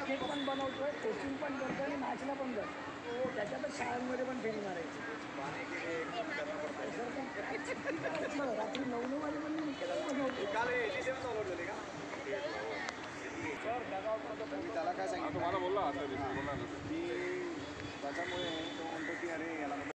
Cake पण बनवतोय, coaching पण करतो आणि मॅचला पण जातो. त्याच्यातच शाळांमध्ये पण फेरी मारायची. रात्री 9 वाजेपर्यंत मी केलं बनवतो. तर मी त्याला काय सांगितलं, तुम्हाला बोलला की त्याच्यामुळे तो म्हणतो की अरे याला